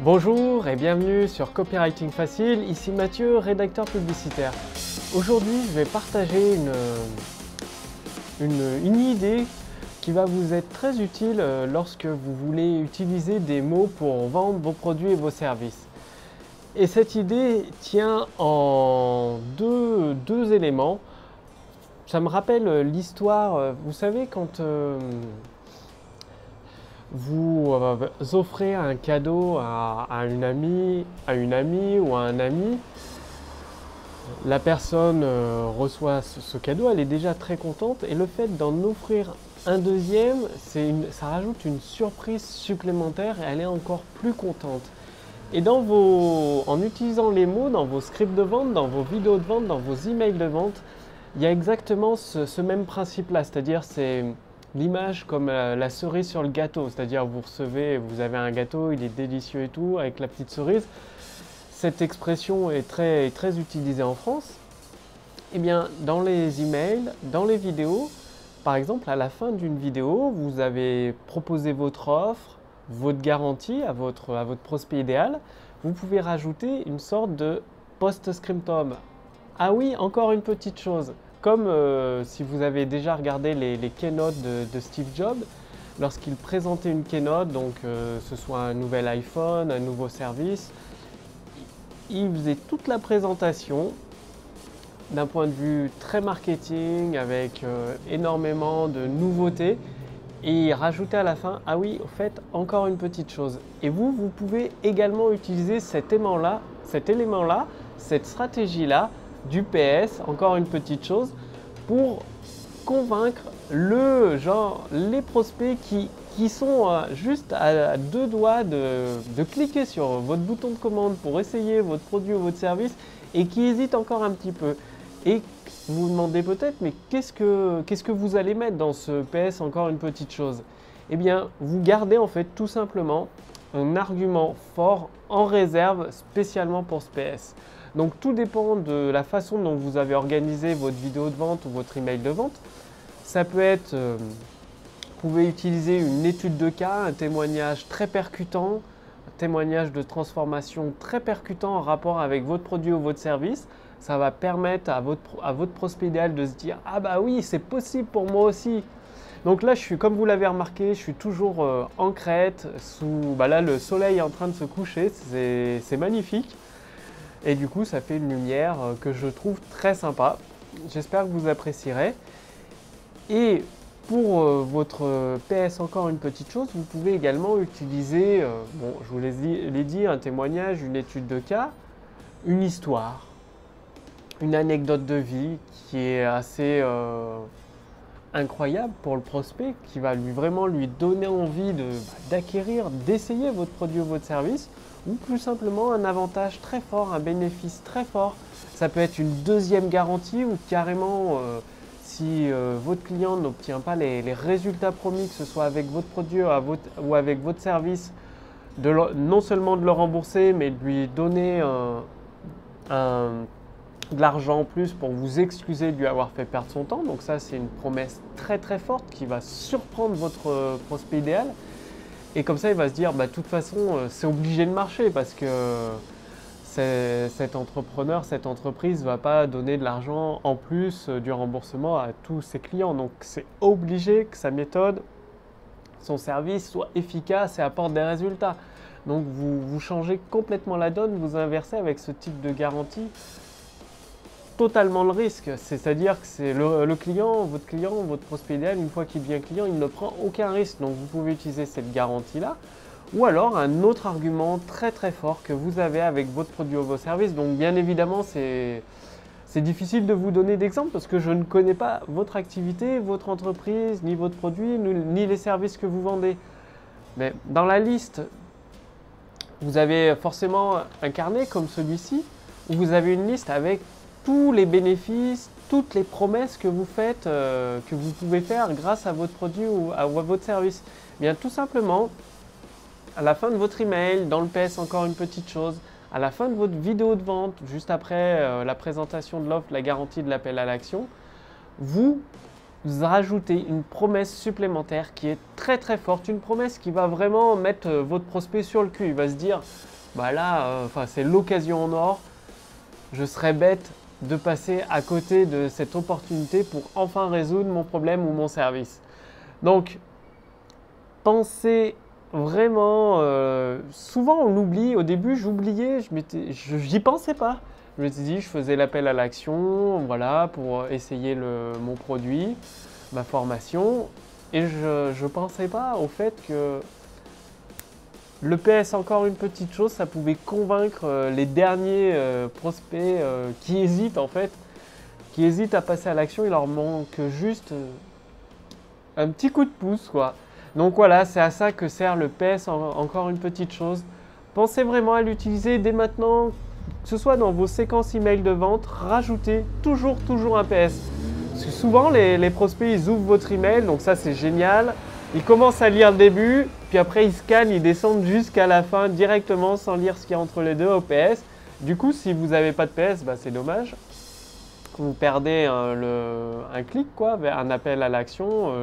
Bonjour et bienvenue sur Copywriting Facile, ici Mathieu, rédacteur publicitaire. Aujourd'hui, je vais partager une idée qui va vous être très utile lorsque vous voulez utiliser des mots pour vendre vos produits et vos services. Et cette idée tient en deux éléments. Ça me rappelle l'histoire, vous savez, quand vous offrez un cadeau à une amie ou à un ami, la personne reçoit ce cadeau, elle est déjà très contente et le fait d'en offrir un deuxième, ça rajoute une surprise supplémentaire et elle est encore plus contente. Et en utilisant les mots dans vos scripts de vente, dans vos vidéos de vente, dans vos emails de vente, il y a exactement ce même principe-là, c'est-à-dire c'est l'image comme la cerise sur le gâteau, c'est-à-dire vous avez un gâteau, il est délicieux et tout, avec la petite cerise. Cette expression est très utilisée en France. Eh bien, dans les emails, dans les vidéos, par exemple, à la fin d'une vidéo, vous avez proposé votre offre, votre garantie à votre prospect idéal. Vous pouvez rajouter une sorte de post-scriptum. Ah oui, encore une petite chose. Comme si vous avez déjà regardé les keynotes de Steve Jobs, lorsqu'il présentait une keynote, donc ce soit un nouvel iPhone, un nouveau service, il faisait toute la présentation d'un point de vue très marketing, avec énormément de nouveautés, et il rajoutait à la fin, ah oui, au fait, encore une petite chose. Et vous pouvez également utiliser cet élément-là, cette stratégie-là, du PS, encore une petite chose, pour convaincre les prospects qui sont juste à deux doigts de cliquer sur votre bouton de commande pour essayer votre produit ou votre service et qui hésitent encore un petit peu. Et vous vous demandez peut-être, mais qu'est-ce que vous allez mettre dans ce PS, encore une petite chose? Eh bien, vous gardez en fait tout simplement un argument fort en réserve spécialement pour ce PS. Donc tout dépend de la façon dont vous avez organisé votre vidéo de vente ou votre email de vente. Ça peut être, vous pouvez utiliser une étude de cas, un témoignage très percutant, un témoignage de transformation très percutant en rapport avec votre produit ou votre service. Ça va permettre à votre prospect idéal de se dire « Ah bah oui, c'est possible pour moi aussi ». Donc là, comme vous l'avez remarqué, je suis toujours en Crète, là le soleil est en train de se coucher, c'est magnifique. Et du coup, ça fait une lumière que je trouve très sympa. J'espère que vous apprécierez. Et pour votre PS, encore une petite chose, vous pouvez également utiliser, je vous l'ai dit, un témoignage, une étude de cas, une histoire, une anecdote de vie qui est assez incroyable pour le prospect, qui va vraiment lui donner envie d'acquérir, d'essayer votre produit ou votre service, ou plus simplement un avantage très fort, un bénéfice très fort. Ça peut être une deuxième garantie ou carrément si votre client n'obtient pas les résultats promis, que ce soit avec votre produit ou avec votre service, non seulement de le rembourser, mais de lui donner de l'argent en plus pour vous excuser de lui avoir fait perdre son temps. Donc ça, c'est une promesse très très forte qui va surprendre votre prospect idéal. Et comme ça, il va se dire, de toute façon, c'est obligé de marcher parce que cet entrepreneur, cette entreprise ne va pas donner de l'argent en plus du remboursement à tous ses clients. Donc c'est obligé que sa méthode, son service soit efficace et apporte des résultats. Donc vous changez complètement la donne, vous inversez avec ce type de garantie totalement le risque. C'est-à-dire que c'est votre client, votre prospect idéal, une fois qu'il devient client, il ne prend aucun risque. Donc vous pouvez utiliser cette garantie-là. Ou alors un autre argument très très fort que vous avez avec votre produit ou vos services. Donc bien évidemment, c'est difficile de vous donner d'exemples parce que je ne connais pas votre activité, votre entreprise, ni votre produit, ni les services que vous vendez. Mais dans la liste, vous avez forcément un carnet comme celui-ci où vous avez une liste avec tous les bénéfices, toutes les promesses que vous faites, que vous pouvez faire grâce à votre produit ou à votre service. Bien tout simplement, à la fin de votre email, dans le PS, encore une petite chose, à la fin de votre vidéo de vente, juste après la présentation de l'offre, la garantie de l'appel à l'action, vous rajouter une promesse supplémentaire qui est très très forte, une promesse qui va vraiment mettre votre prospect sur le cul. Il va se dire, bah là, c'est l'occasion en or, je serais bête de passer à côté de cette opportunité pour enfin résoudre mon problème ou mon service. Donc, pensez vraiment, souvent on l'oublie, au début j'oubliais, j'y pensais pas. Je me suis dit, je faisais l'appel à l'action, voilà, pour essayer mon produit, ma formation, et je ne pensais pas au fait que le PS, encore une petite chose, ça pouvait convaincre les derniers prospects qui hésitent en fait, qui hésitent à passer à l'action. Il leur manque juste un petit coup de pouce, quoi. Donc voilà, c'est à ça que sert le PS, encore une petite chose. Pensez vraiment à l'utiliser dès maintenant, que ce soit dans vos séquences email de vente, rajoutez toujours un PS. Parce que souvent, les prospects, ils ouvrent votre email, donc ça c'est génial. Ils commencent à lire le début, puis après ils scannent, ils descendent jusqu'à la fin directement sans lire ce qu'il y a entre les deux au PS. Du coup, si vous n'avez pas de PS, bah, c'est dommage. Vous perdez un clic, quoi, vers un appel à l'action.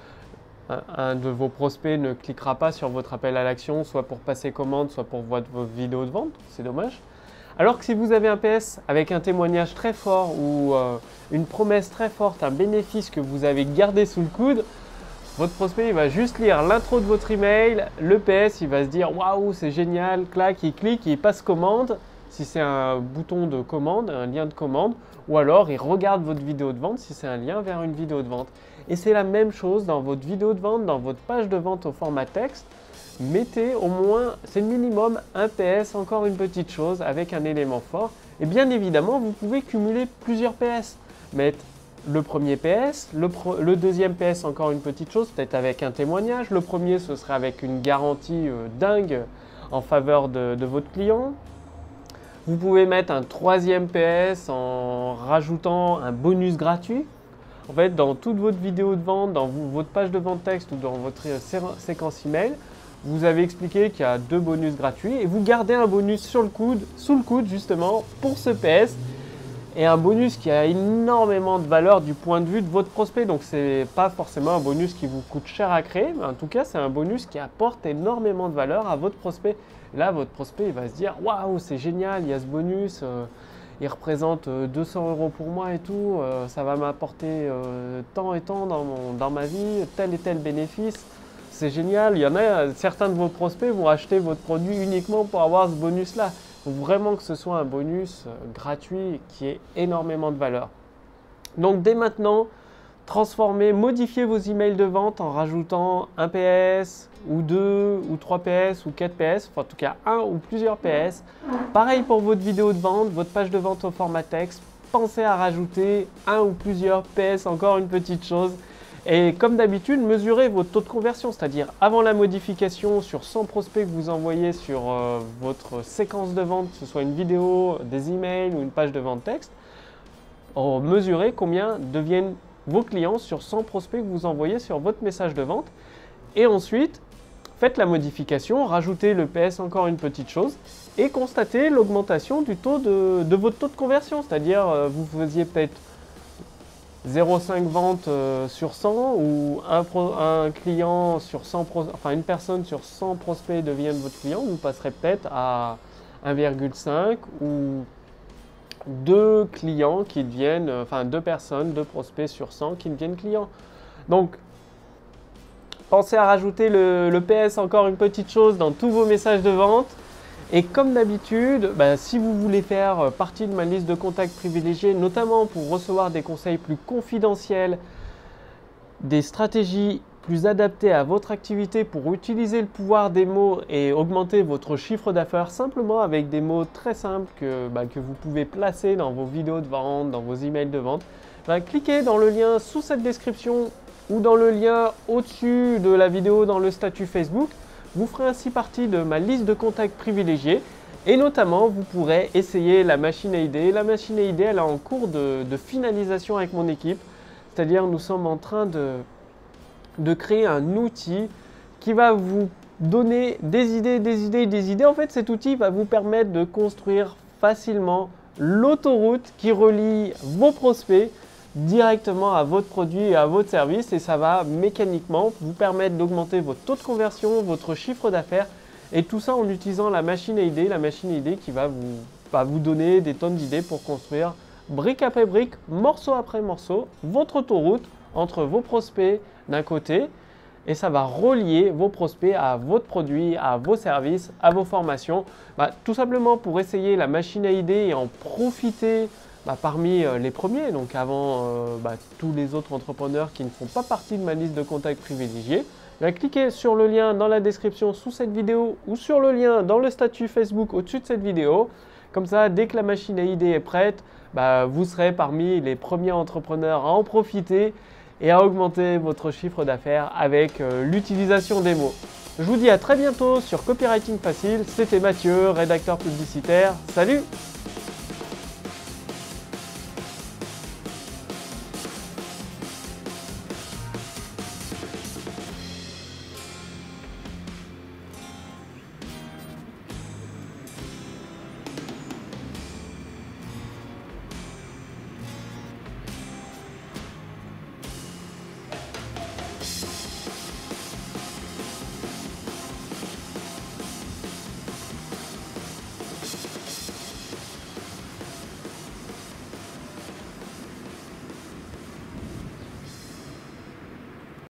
Un de vos prospects ne cliquera pas sur votre appel à l'action, soit pour passer commande, soit pour voir vos vidéos de vente. C'est dommage. Alors que si vous avez un PS avec un témoignage très fort ou une promesse très forte, un bénéfice que vous avez gardé sous le coude, votre prospect il va juste lire l'intro de votre email, le PS, il va se dire waouh, c'est génial, clac, il clique, il passe commande. Si c'est un bouton de commande, un lien de commande, ou alors il regarde votre vidéo de vente si c'est un lien vers une vidéo de vente. Et c'est la même chose dans votre vidéo de vente, dans votre page de vente au format texte. Mettez au moins, c'est le minimum, un PS, encore une petite chose, avec un élément fort. Et bien évidemment, vous pouvez cumuler plusieurs PS. Mettre le premier PS, le deuxième PS, encore une petite chose, peut-être avec un témoignage. Le premier, ce serait avec une garantie dingue en faveur de votre client. Vous pouvez mettre un troisième PS en rajoutant un bonus gratuit. En fait, dans toute votre vidéo de vente, dans votre page de vente texte ou dans votre séquence email, vous avez expliqué qu'il y a 2 bonus gratuits et vous gardez un bonus sous le coude justement pour ce PS et un bonus qui a énormément de valeur du point de vue de votre prospect. Donc ce n'est pas forcément un bonus qui vous coûte cher à créer, mais en tout cas c'est un bonus qui apporte énormément de valeur à votre prospect. Et là votre prospect il va se dire waouh, c'est génial, il y a ce bonus, il représente 200 € pour moi et tout, ça va m'apporter tant et tant dans ma vie, tel et tel bénéfice. C'est génial, il y en a, certains de vos prospects vont acheter votre produit uniquement pour avoir ce bonus-là. Il faut vraiment que ce soit un bonus gratuit qui ait énormément de valeur. Donc dès maintenant, transformez, modifiez vos emails de vente en rajoutant un PS ou 2 ou 3 PS ou 4 PS, enfin en tout cas un ou plusieurs PS. Pareil pour votre vidéo de vente, votre page de vente au format texte, pensez à rajouter un ou plusieurs PS, encore une petite chose. Et comme d'habitude, mesurez votre taux de conversion, c'est-à-dire avant la modification sur 100 prospects que vous envoyez sur votre séquence de vente, que ce soit une vidéo, des emails ou une page de vente texte, mesurez combien deviennent vos clients sur 100 prospects que vous envoyez sur votre message de vente. Et ensuite, faites la modification, rajoutez le PS, encore une petite chose, et constatez l'augmentation du taux de votre taux de conversion, c'est-à-dire vous faisiez peut-être 0,5 ventes sur 100 ou un client sur 100 une personne sur 100 prospects devienne votre client, vous passerez peut-être à 1,5 ou 2 clients qui deviennent, 2 personnes, 2 prospects sur 100 qui deviennent clients. Donc, pensez à rajouter le PS, encore une petite chose, dans tous vos messages de vente. Et comme d'habitude, si vous voulez faire partie de ma liste de contacts privilégiés, notamment pour recevoir des conseils plus confidentiels, des stratégies plus adaptées à votre activité pour utiliser le pouvoir des mots et augmenter votre chiffre d'affaires simplement avec des mots très simples que vous pouvez placer dans vos vidéos de vente, dans vos emails de vente, cliquez dans le lien sous cette description ou dans le lien au-dessus de la vidéo dans le statut Facebook. Vous ferez ainsi partie de ma liste de contacts privilégiés et notamment vous pourrez essayer la machine à idées. La machine à idées, elle est en cours de finalisation avec mon équipe, c'est-à-dire nous sommes en train de créer un outil qui va vous donner des idées. En fait, cet outil va vous permettre de construire facilement l'autoroute qui relie vos prospects directement à votre produit et à votre service et ça va mécaniquement vous permettre d'augmenter votre taux de conversion, votre chiffre d'affaires et tout ça en utilisant la machine à idées qui va vous donner des tonnes d'idées pour construire brique après brique, morceau après morceau, votre autoroute entre vos prospects d'un côté et ça va relier vos prospects à votre produit, à vos services, à vos formations. Tout simplement pour essayer la machine à idées et en profiter parmi les premiers, donc avant tous les autres entrepreneurs qui ne font pas partie de ma liste de contacts privilégiés. Cliquez sur le lien dans la description sous cette vidéo ou sur le lien dans le statut Facebook au-dessus de cette vidéo. Comme ça, dès que la machine à idées est prête, vous serez parmi les premiers entrepreneurs à en profiter et à augmenter votre chiffre d'affaires avec l'utilisation des mots. Je vous dis à très bientôt sur Copywriting Facile. C'était Mathieu, rédacteur publicitaire. Salut!